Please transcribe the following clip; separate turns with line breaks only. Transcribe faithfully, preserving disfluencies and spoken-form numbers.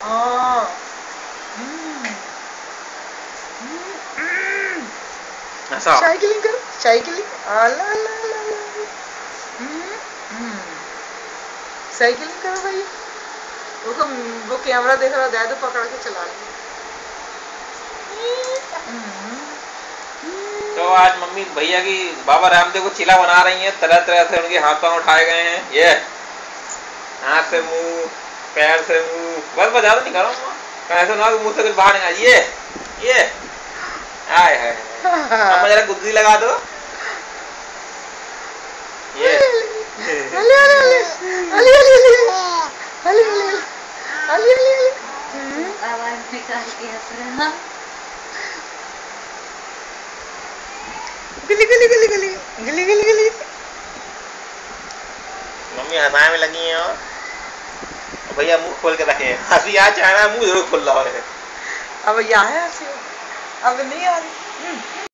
हाँ। हम्म, हम्म,
ऐसा
साइकिलिंग करो, साइकिलिंग। आला ला ला ला। हम्म, हम्म, साइकिलिंग करो भैया। वो वो कैमरा देख रहा है तो पकड़ के चला ली।
तो आज मम्मी भैया की बाबा रामदेव को चिल्ला बना रही हैं, तरह तरह से उनके हाथ पांव उठाए गए हैं। ये हाथ से मुंह, पैर से मुंह, बस बजा तो नहीं कर रहा हूँ, ऐसा ना मुंह से कुछ बाहर निकाल। ये ये आए है, अब जरा गुद्दी लगा दो। ये
अले अले अले अले अले अले अले अले अले
आवाज निकाल के हंस रहा।
गली गली गली गली गली गली गली।
मम्मी हंसाने में लगी हैं और भैया मुंह खोल के रखे हैं। हंसी आ चाहे ना, मुंह जरूर खोल रहा है।
अब यहाँ है हंसी, अब नहीं आ रही।